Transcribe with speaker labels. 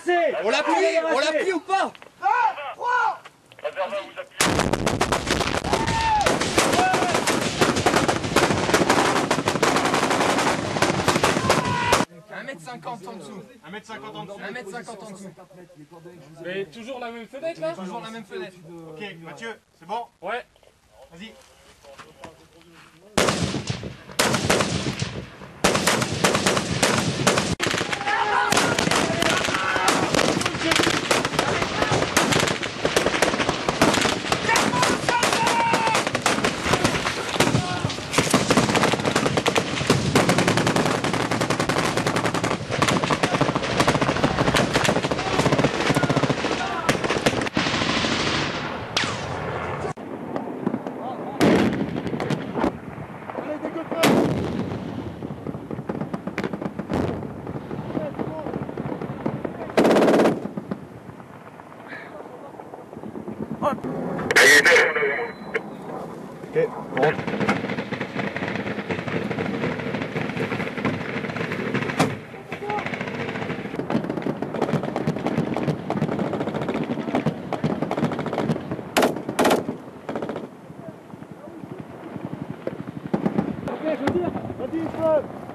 Speaker 1: débarrasser.
Speaker 2: On l'appuie ou pas?
Speaker 3: 2, 3.
Speaker 4: Réserve, vous appuyez.
Speaker 2: 1,50 m en dessous.
Speaker 3: 1,50 m en dessous.
Speaker 2: 1,50 m en dessous.
Speaker 5: Mais toujours la même fenêtre là?
Speaker 2: Toujours la même fenêtre.
Speaker 3: Ok, Mathieu, c'est bon?
Speaker 5: Ouais.
Speaker 3: Vas-y.
Speaker 6: Ok, rentre.
Speaker 1: Ok, je veux dire, vas-y, feu.